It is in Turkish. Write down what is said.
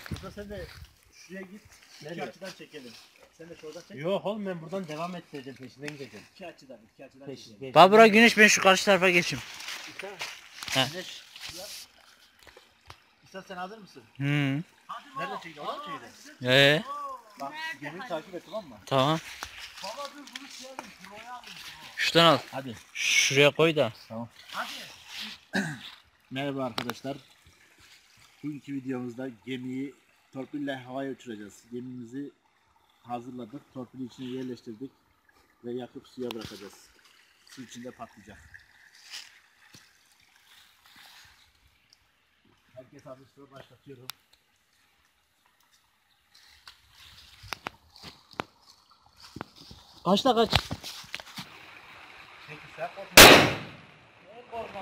Burada sen de şuraya git. İki açıdan çekelim. Sen de şuradan çek. Yok oğlum ben buradan devam ettireceğim, peşinden gideceğim. İki açıdan çekelim. Babura Güneş, ben şu karşı tarafa geçeyim. He. Güneş yap. İsa sen hazır mısın? Hı. Nereden çekiyorsun? Oradan mı çekiyorsun? Bak gemiyi takip et, tamam mı? Tamam. Baba dur bunu çekelim. Şuraya alayım. Şuradan al. Hadi. Şuraya koy da. Tamam. Hadi. Merhaba arkadaşlar. Bugünkü videomuzda gemiyi torpille havaya uçuracağız. Gemimizi hazırladık. Torpili içine yerleştirdik ve yakıp suya bırakacağız. Su içinde patlayacak. Herkes hazırsa başlatıyorum. Kaçta kaç? Peki sen korkma. Ne korkma.